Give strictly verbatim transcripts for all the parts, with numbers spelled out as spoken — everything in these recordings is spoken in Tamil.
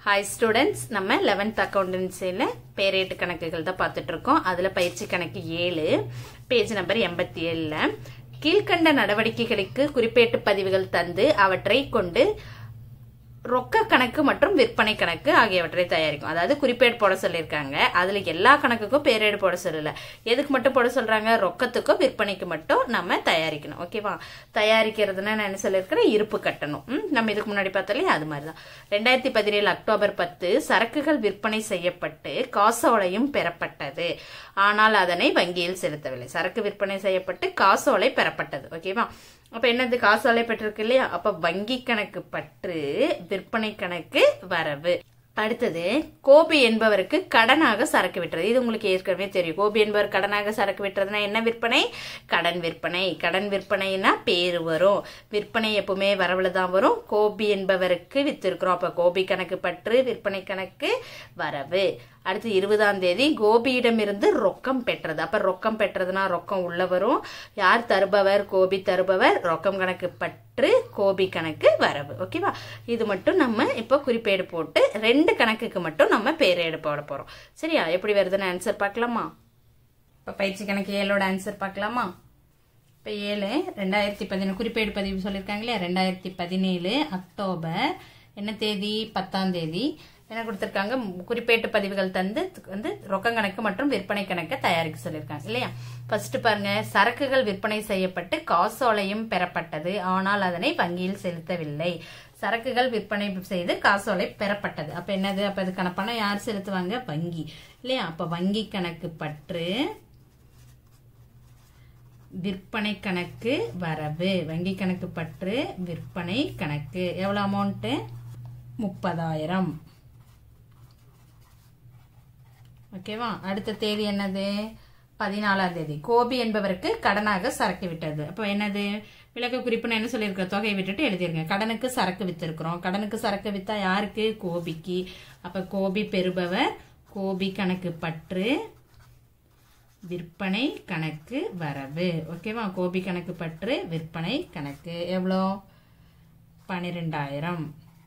Hi students, நம்ம eleventh accountancyல பேரேட்டு கணக்குகள் தான் பார்த்துட்டு இருக்கோம். அதுல பயிற்சி கணக்கு ஏழு, பேஜ் நம்பர் எண்பத்தி ஏழு ல கீழ்க்கண்ட நடவடிக்கைகளுக்கு குறிப்பேட்டு பதிவுகள் தந்து அவற்றை கொண்டு ரொக்க கணக்கு மற்றும் விற்பனை கணக்கு ஆகியவற்றை தயாரிக்கும். அதாவது குறிப்பேடு போட சொல்லியிருக்காங்க. அதுல எல்லா கணக்குக்கும் பேரேடு போட சொல்லல. எதுக்கு மட்டும் போட சொல்றாங்க? ரொக்கத்துக்கும் விற்பனைக்கு மட்டும் நம்ம தயாரிக்கணும். ஓகேவா? தயாரிக்கிறதுனா நான் என்ன சொல்லியிருக்கிறேன்? இருப்பு கட்டணும். நம்ம இதுக்கு முன்னாடி பார்த்தாலே அது மாதிரிதான். ரெண்டாயிரத்தி பதினேழு அக்டோபர் பத்து சரக்குகள் விற்பனை செய்யப்பட்டு காசோலையும் பெறப்பட்டது. ஆனால் அதனை வங்கியில் செலுத்தவில்லை. சரக்கு விற்பனை செய்யப்பட்டு காசோலை பெறப்பட்டது. ஓகேவா? அப்ப என்னது? காசோலை பெற்றிருக்கு இல்லையா? அப்ப வங்கி கணக்கு பற்று, விற்பனை கணக்கு வரவு. அடுத்தது கோபி என்பவருக்கு கடனாக சரக்கு விட்டுறது. இது உங்களுக்கு ஏற்கனவே தெரியும். கோபி என்பவர் கடனாக சரக்கு விட்டுறதுனா என்ன விற்பனை? கடன் விற்பனை. கடன் விற்பனைனா பேரு வரும். விற்பனை எப்பவுமே வரவுல தான் வரும். கோபி என்பவருக்கு வித்திருக்கிறோம். அப்ப கோபி கணக்கு பற்று, விற்பனை கணக்கு வரவு. அடுத்து இருபதாம் தேதி கோபியிடம் இருந்து ரொக்கம் பெற்றது. அப்ப ரொக்கம் பெற்றதுனா ரொக்கம் உள்ள வரும். யார் தருபவர்? கோபி தருபவர். ரொக்கம் கணக்கு பற்று, கோபி கணக்கு வரவு. ஓகேவா? இது மட்டும் நம்ம இப்ப குறிப்பேடு போட்டு ரெண்டு கணக்குக்கு மட்டும் நம்ம பேரேடு போட போறோம். சரியா? எப்படி வருதுன்னு ஆன்சர் பார்க்கலாமா? இப்ப பயிற்சி கணக்கு ஏழோட ஆன்சர் பார்க்கலாமா? இப்ப ஏழு ரெண்டாயிரத்தி பதினேழு குறிப்பேடு பதிவு சொல்லியிருக்காங்க இல்லையா? ரெண்டாயிரத்தி பதினேழு அக்டோபர் என்ன தேதி? பத்தாம் தேதி என்ன கொடுத்திருக்காங்க? குறிப்பேட்டு பதிவுகள் தந்து வந்து ரொக்க கணக்கு மற்றும் விற்பனை கணக்கை தயாரிக்க சொல்லியிருக்காங்க இல்லையா? ஃபர்ஸ்ட் பாருங்க, சரக்குகள் விற்பனை செய்யப்பட்டு காசோலையும் பெறப்பட்டது. ஆனால் அதனை வங்கியில் செலுத்தவில்லை. சரக்குகள் விற்பனை செய்து காசோலை பெறப்பட்டது. அப்ப என்னது? அப்ப அதுக்கான பணம் யார் செலுத்துவாங்க? வங்கி இல்லையா? அப்ப வங்கி கணக்கு பற்று, விற்பனை கணக்கு வரவு. வங்கி கணக்கு பற்று, விற்பனை கணக்கு எவ்வளவு அமௌண்ட்? முப்பதாயிரம். ஓகேவா? அடுத்த தேதி என்னது? பதினாலாம் தேதி கோபி என்பவருக்கு கடனாக சரக்கு விட்டது. அப்ப என்னது? விளக்க குறிப்புன்னு என்ன சொல்லியிருக்க? தொகையை விட்டுட்டு எழுதிருங்க. கடனுக்கு சரக்கு வித்திருக்கிறோம். கடனுக்கு சரக்கு வித்தா யாருக்கு? கோபிக்கு. அப்ப கோபி பெறுபவர், கோபி கணக்கு பற்று, விற்பனை கணக்கு வரவு. ஓகேவா? கோபி கணக்கு பற்று, விற்பனை கணக்கு எவ்வளோ? பனிரெண்டாயிரம்.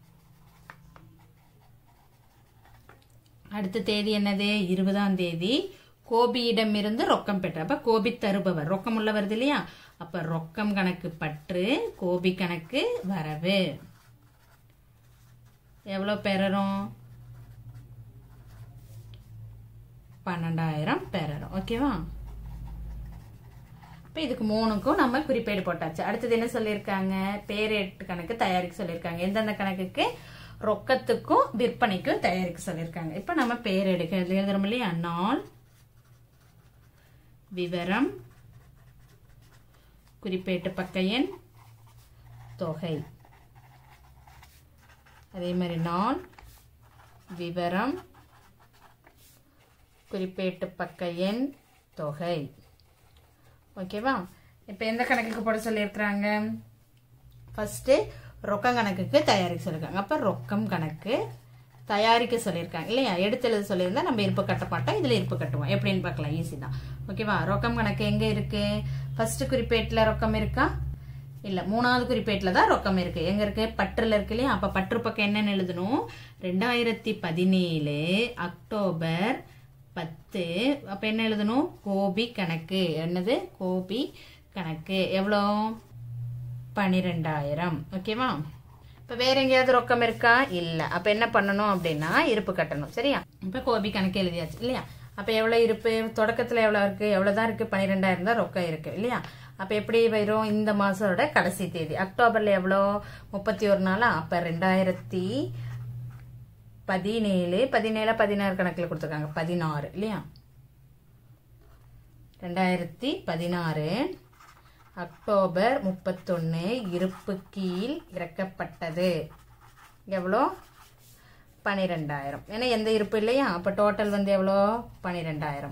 அடுத்த தேதி என்னது? இருபதாம் தேதி கோபியிடம் இருந்து ரொக்கம் பெற்ற. அப்ப கோபி தருபவர். ரொக்கம் உள்ள வருது இல்லையா? அப்ப ரொக்கம் கணக்கு பற்று, கோபி கணக்கு வரவு. எவ்வளவு பெறறோம்? பன்னெண்டாயிரம் பெறறோம். ஓகேவா? இப்ப இதுக்கு மூணுக்கும் நம்ம குறிப்பேடு போட்டாச்சு. அடுத்தது என்ன சொல்லியிருக்காங்க? பேரேட்டு கணக்கு தயாரிக்க சொல்லியிருக்காங்க. எந்தெந்த கணக்குக்கு? ரொக்கத்துக்கும் விற்பனைக்கும் தயாரிக்க சொல்லியிருக்காங்க. இப்ப நம்ம பேரேடு எழுதுறோம் இல்லையா? நாள், விவரம், குறிப்பேட்டு பக்க எண், தொகை. அதே மாதிரி நாள், விவரம், குறிப்பேட்டு பக்க எண், தொகை. ஓகேவா? இப்ப எந்த கணக்குக்கு போட சொல்லியிருக்கிறாங்க? ஃபர்ஸ்ட் ரொக்கம் கணக்குக்கு தயாரிக்க சொல்லியிருக்காங்க. அப்ப ரொக்கம் கணக்கு தயாரிக்க சொல்லியிருக்காங்க இல்லையா? எடுத்து எழுத சொல்லியிருந்தா நம்ம இருப்பு கட்ட மாட்டோம். இதுல இருப்பு கட்டுவோம். எப்படின்னு பார்க்கலாம். ஈஸி தான். ஓகேவா? ரொக்கம் கணக்கு எங்க இருக்கு? ஃபர்ஸ்ட் குறிப்பேட்டுல ரொக்கம் இருக்கா? இல்ல, மூணாவது குறிப்பேட்டுல தான் ரொக்கம் இருக்கு. எங்க இருக்கு? பற்றுல இருக்கு இல்லையா? அப்ப பற்று பக்கம் என்னன்னு எழுதணும்? ரெண்டாயிரத்தி பதினேழு அக்டோபர் பத்து. அப்ப என்ன எழுதணும்? கோபி கணக்கு. என்னது? கோபி கணக்கு எவ்வளோ? பனிரெண்டாயிரம். ஓகேவா? இப்ப வேற எங்கேயாவது ரொக்கம் இருக்கா? இல்ல. அப்ப என்ன பண்ணணும் அப்படின்னா இருப்பு கட்டணும். சரியா? இப்ப கோபி கணக்கு எழுதியாச்சு இல்லையா? அப்ப எவ்வளவு இருப்பு? தொடக்கத்துல எவ்வளவு இருக்கு? எவ்வளவுதான் இருக்கு? பனிரெண்டாயிரம் தான் ரொக்கம் இருக்கு இல்லையா? அப்ப எப்படி வரும்? இந்த மாசோட கடைசி தேதி அக்டோபர்ல எவ்வளோ? முப்பத்தி ஒரு நாளா? அப்ப ரெண்டாயிரத்தி பதினேழு பதினேழு பதினாறு கணக்குல கொடுத்துருக்காங்க. பதினாறு இல்லையா? ரெண்டாயிரத்தி பதினாறு அக்டோபர் முப்பத்தொன்னு இருப்பு கீழ் இறக்கப்பட்டது. எவ்வளோ? பனிரெண்டாயிரம். ஏன்னா எந்த இருப்பு இல்லையா? அப்ப டோட்டல் வந்து எவ்வளோ? பனிரெண்டாயிரம்.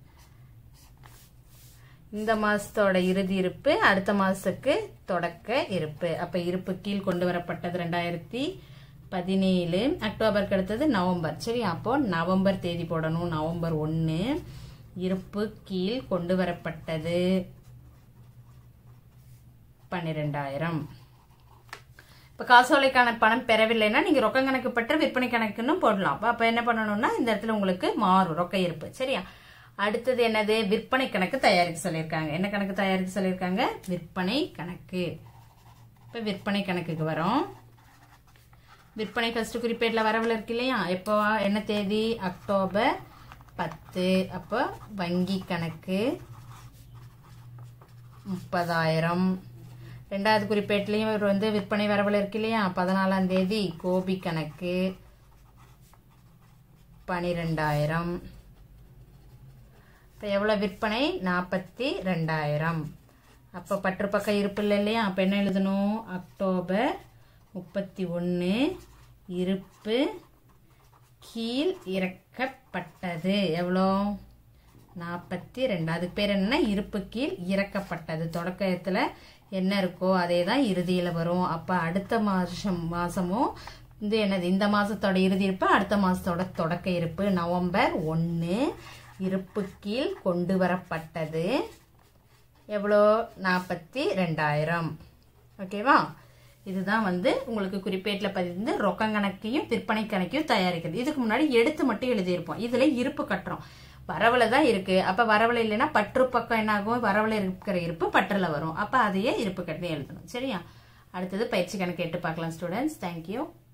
இந்த மாசத்தோட இறுதி இருப்பு, அடுத்த மாசத்துக்கு தொடக்க இருப்பு. அப்ப இருப்பு கீழ் கொண்டு வரப்பட்டது ரெண்டாயிரத்தி பதினேழு. அக்டோபருக்கு அடுத்தது நவம்பர். சரி, அப்போ நவம்பர் தேதி போடணும். நவம்பர் ஒன்னு இருப்பு கீழ் கொண்டு வரப்பட்டது பன்னிரெண்டாயிரம். இப்போ காசோலைக்கான பணம் பெறவில்லைன்னா நீங்க ரொக்க கணக்கு பெற்ற விற்பனை கணக்குன்னு போடலாம். அப்ப என்ன பண்ணணும்னா இந்த இடத்துல உங்களுக்கு மாறும் ரொக்க இருப்பு. சரியா? அடுத்தது என்னது? விற்பனை கணக்கு தயாரிக்க சொல்லியிருக்காங்க. என்ன கணக்கு தயாரிக்க சொல்லியிருக்காங்க? விற்பனை கணக்கு. இப்ப விற்பனை கணக்குக்கு வரோம். விற்பனை ஃபர்ஸ்ட் குறிப்பேட்ல வரவுல இருக்கு இல்லையா? எப்போ என்ன தேதி? அக்டோபர் பத்து. அப்போ வங்கி கணக்கு முப்பதாயிரம். ரெண்டாவது குறிப்பேட்லயும் இவர் வந்து விற்பனை வரவுல இருக்கு இல்லையா? பதினாலாம் தேதி கோபி கணக்கு பனிரெண்டாயிரம். இப்போ எவ்வளவு விற்பனை? நாற்பத்தி ரெண்டாயிரம். அப்போ பற்று பக்கம் இருப்பு இல்லை இல்லையா? அப்போ என்ன எழுதணும்? அக்டோபர் முப்பத்தி ஒன்று இருப்பு கீழ் இறக்கப்பட்டது. எவ்வளோ? நாற்பத்தி ரெண்டு. அதுக்கு பேர் என்ன? இருப்பு கீழ் இறக்கப்பட்டது. தொடக்கத்துல என்ன இருக்கோ அதே தான் இறுதியில வரும். அப்ப அடுத்த மாசம் மாசமும் இது என்னது? இந்த மாசத்தோட இறுதி இருப்பு அடுத்த மாசத்தோட தொடக்க இருப்பு. நவம்பர் ஒன்று இருப்பு கீழ் கொண்டு வரப்பட்டது. எவ்வளோ? நாற்பத்தி ரெண்டாயிரம். ஓகேவா? இதுதான் வந்து உங்களுக்கு குறிப்பேட்டில் பதிந்து ரொக்க கணக்கையும் விற்பனை கணக்கையும் தயாரிக்கிறது. இதுக்கு முன்னாடி எடுத்து மட்டும் எழுதியிருப்போம். இதுல இருப்பு கட்டுறோம். வரவுல தான் இருக்கு. அப்ப வரவுல இல்லைன்னா பற்று பக்கம் என்ன ஆகும்? வரவுல இருக்கிற இருப்பு பற்றுல வரும். அப்ப அதையே இருப்பு கட்டி எழுதணும். சரியா? அடுத்தது பயிற்சி கணக்கு எட்டு பார்க்கலாம் ஸ்டூடெண்ட்ஸ். தேங்க்யூ.